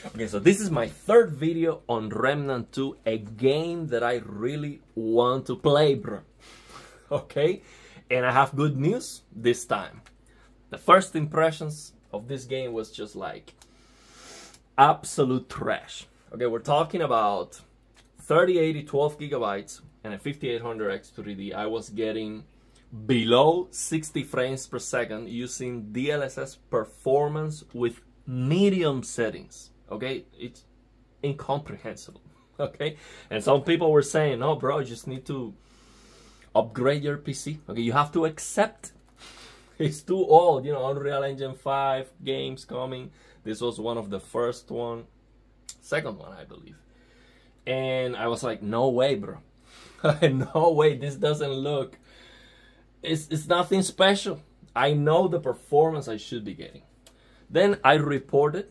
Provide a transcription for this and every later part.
Okay, so this is my third video on Remnant 2, a game that I really want to play, bro. Okay, and I have good news this time. The first impressions of this game was just like absolute trash. Okay, we're talking about 3080 12 gigabytes and a 5800X 3D. I was getting below 60 frames per second using DLSS performance with medium settings. Okay, it's incomprehensible. Okay, and some people were saying, "No, bro, you just need to upgrade your PC. Okay, you have to accept it's too old. You know, Unreal Engine 5 games coming. This was one of the first one, second one, I believe." And I was like, "No way, bro. No way. This doesn't look. It's nothing special. I know the performance I should be getting." Then I reported.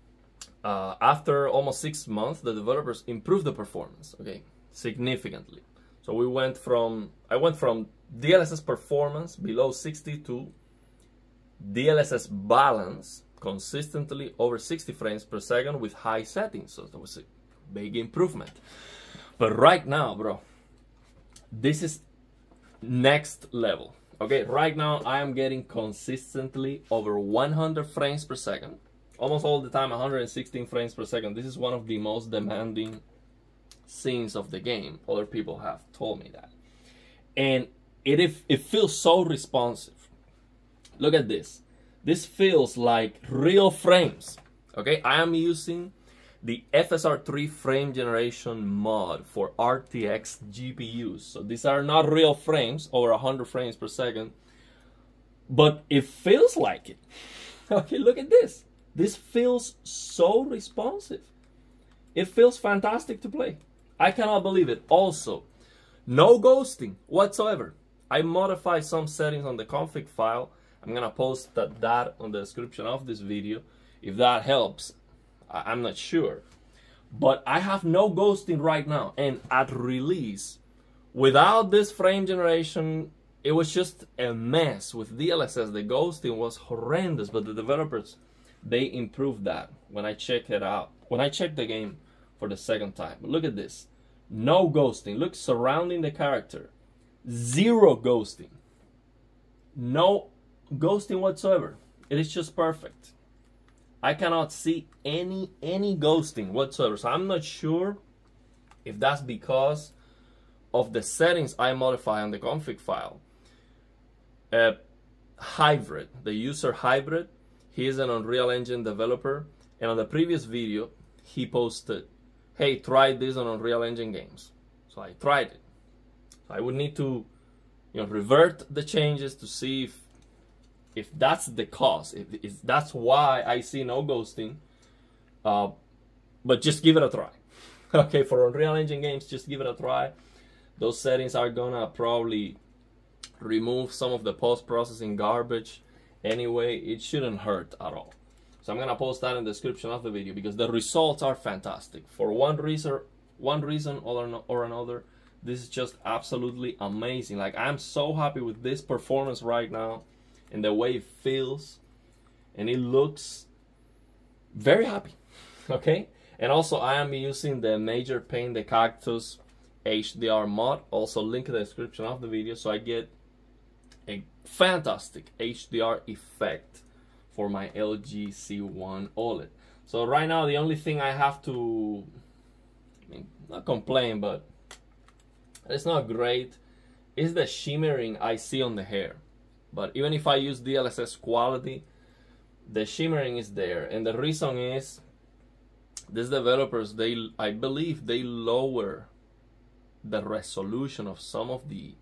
After almost 6 months, the developers improved the performance, okay, significantly. So I went from DLSS performance below 60 to DLSS balance consistently over 60 frames per second with high settings. So that was a big improvement. But right now, bro, this is next level. Okay, right now I am getting consistently over 100 frames per second. Almost all the time 116 frames per second. This is one of the most demanding scenes of the game. Other people have told me that. And it feels so responsive. Look at this. This feels like real frames. Okay, I am using the FSR3 frame generation mod for RTX GPUs. So these are not real frames over 100 frames per second, but it feels like it. Okay, look at this. This feels so responsive. It feels fantastic to play. I cannot believe it. Also, no ghosting whatsoever. I modified some settings on the config file. I'm gonna post that on the description of this video. If that helps, I'm not sure. But I have no ghosting right now. And at release, without this frame generation, it was just a mess. With DLSS, the ghosting was horrendous, but the developers, they improved that when I checked it out. When I checked the game for the second time. Look at this. No ghosting. Look, surrounding the character. Zero ghosting. No ghosting whatsoever. It is just perfect. I cannot see any ghosting whatsoever. So I'm not sure if that's because of the settings I modify on the config file. Hybrid. The user Hybrid. He is an Unreal Engine developer, and on the previous video, he posted, "Hey, try this on Unreal Engine games." So I tried it. So I would need to, revert the changes to see if that's the cause, if that's why I see no ghosting. But just give it a try. Okay, for Unreal Engine games, just give it a try. Those settings are gonna probably remove some of the post-processing garbage. Anyway, it shouldn't hurt at all. So I'm gonna post that in the description of the video because the results are fantastic. For one reason or another, this is just absolutely amazing. Like, I'm so happy with this performance right now and the way it feels, and it looks very happy. Okay, and also I am using the Major Paint the Cactus HDR mod, also link in the description of the video, so I get a fantastic HDR effect for my LG C1 OLED. So right now the only thing I have to, not complain, but it's not great, is the shimmering I see on the hair. But even if I use DLSS quality, the shimmering is there, and the reason is these developers, I believe they lower the resolution of some of the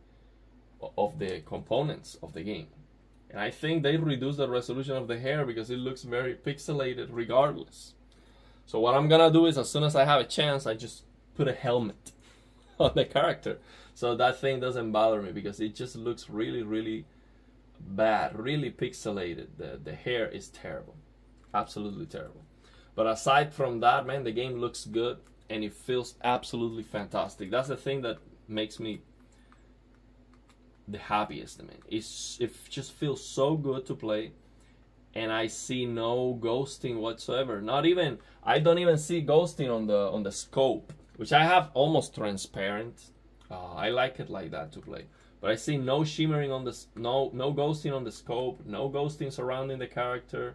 components of the game, and I think they reduce the resolution of the hair because it looks very pixelated regardless. So what I'm gonna do is, as soon as I have a chance, I just put a helmet on the character so that thing doesn't bother me, because it just looks really bad, really pixelated. The hair is terrible, absolutely terrible. But aside from that, man, the game looks good and it feels absolutely fantastic. That's the thing that makes me the happiest. I mean, it just feels so good to play. and I see no ghosting whatsoever. Not even, I don't even see ghosting on the scope, which I have almost transparent. I like it like that to play. But I see no shimmering on this, no ghosting on the scope, no ghosting surrounding the character.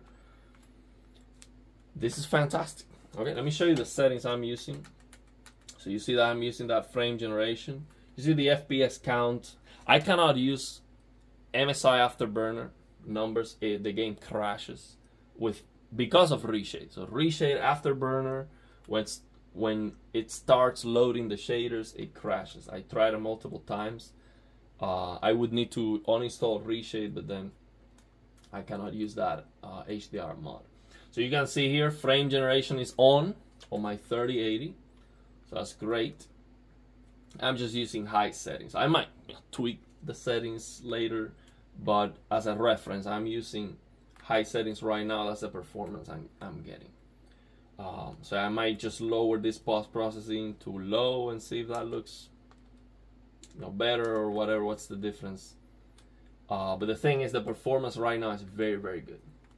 This is fantastic. Okay, let me show you the settings I'm using. So you see that I'm using that frame generation. You see the FPS count. I cannot use MSI Afterburner numbers. The game crashes because of reshade. So reshade Afterburner, when it starts loading the shaders, it crashes. I tried it multiple times. I would need to uninstall reshade, but then I cannot use that HDR mod. So you can see here, frame generation is on my 3080. So that's great. I'm just using high settings. I might tweak the settings later, but as a reference, I'm using high settings right now. That's the performance I'm getting. So I might just lower this post-processing to low and see if that looks better or whatever. What's the difference? But the thing is, the performance right now is very, very good.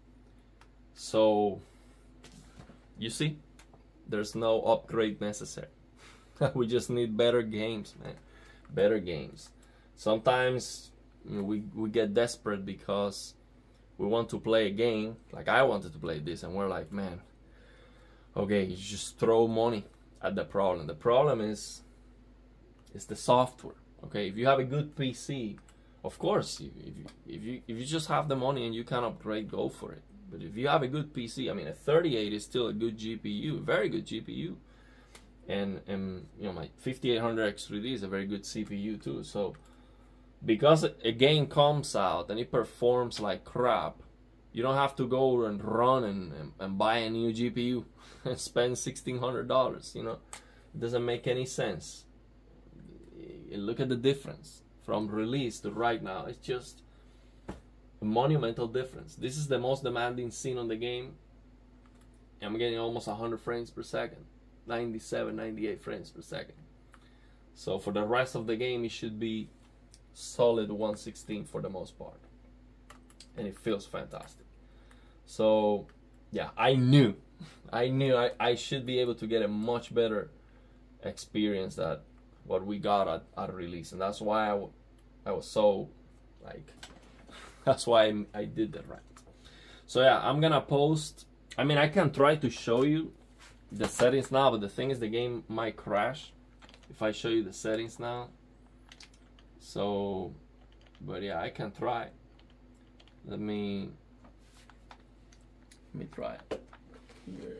So you see, there's no upgrade necessary. We just need better games, man. Better games. Sometimes we get desperate because we want to play a game. Like I wanted to play this, and we're like, man, okay, you just throw money at the problem. The problem is the software. Okay, if you have a good PC, of course, if you just have the money and you can upgrade, go for it. But if you have a good PC, I mean, a 3080 is still a good GPU, very good GPU, and my 5800 X3D is a very good CPU too. So because a game comes out and it performs like crap, you don't have to go and run and buy a new GPU and spend $1,600. It doesn't make any sense. Look at the difference from release to right now. It's just a monumental difference. This is the most demanding scene on the game. I'm getting almost 100 frames per second, 97, 98 frames per second. So for the rest of the game, it should be solid 116 for the most part, and it feels fantastic. So yeah, I knew I should be able to get a much better experience than what we got at release, and that's why I was so like, that's why I did that right. So yeah, I'm gonna post. I mean, I can try to show you the settings now, but the thing is, the game might crash if I show you the settings now. So, but yeah, I can try. Let me try it here.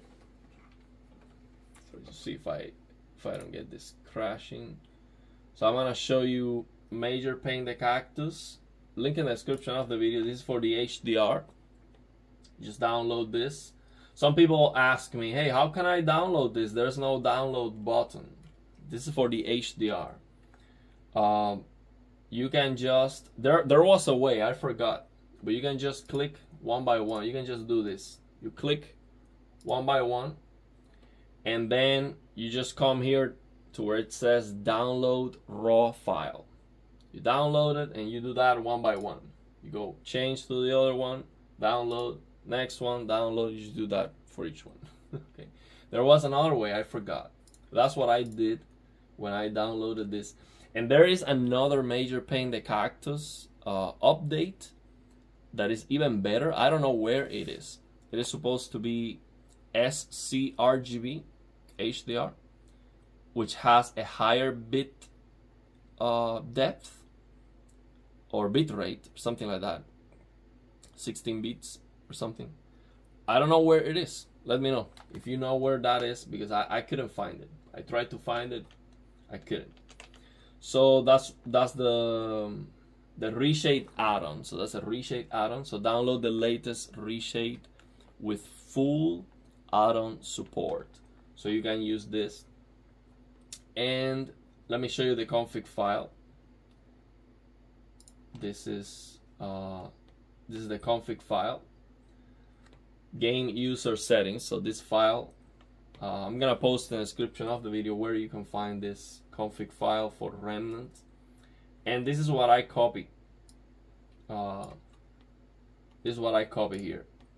So to see if I don't get this crashing. So I'm gonna show you Major Paint the Cactus. Link in the description of the video. This is for the HDR. Just download this. Some people ask me, hey, how can I download this? There's no download button. This is for the HDR. You can just, there was a way, I forgot, but you can just click one by one. You can just do this. You click one by one, and then you just come here to where it says download raw file. You download it and you do that one by one. You go change to the other one, download, next one, download. You just do that for each one. Okay. There was another way, I forgot. That's what I did when I downloaded this. And there is another Major Paint the Cactus update that is even better. I don't know where it is. It is supposed to be sRGB HDR, which has a higher bit depth or bit rate, something like that, 16 bits or something. I don't know where it is. Let me know if you know where that is, because I couldn't find it. I tried to find it, I couldn't. So that's the reshade add-on. So that's a reshade add-on. So download the latest reshade with full add-on support, so you can use this. And let me show you the config file. This is the config file. Game user settings. So this file, I'm gonna post in the description of the video where you can find this config file for Remnant. And this is what I copy. This is what I copy here.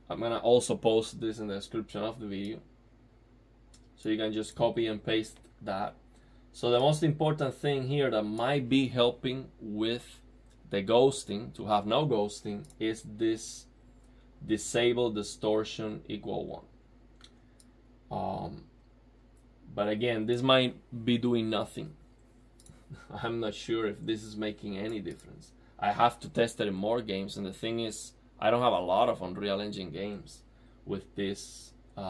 I'm gonna also post this in the description of the video, so you can just copy and paste that. So the most important thing here that might be helping with the ghosting, to have no ghosting, is this disable distortion equal 1. But again, this might be doing nothing. I'm not sure if this is making any difference. I have to test it in more games, and the thing is, I don't have a lot of Unreal Engine games with this,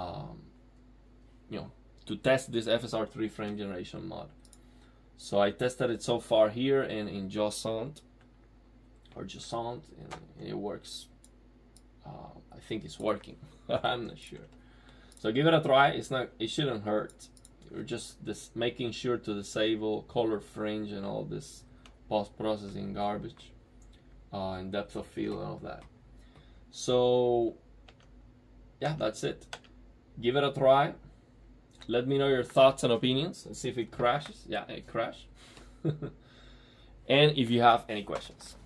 to test this FSR3 frame generation mod. So I tested it so far here and in Joussant, and it works. I think it's working. I'm not sure. So give it a try. It shouldn't hurt. You're just making sure to disable color fringe and all this post-processing garbage, and depth of field and all that. So yeah, that's it. Give it a try. Let me know your thoughts and opinions and see if it crashes. Yeah, it crashed. And if you have any questions.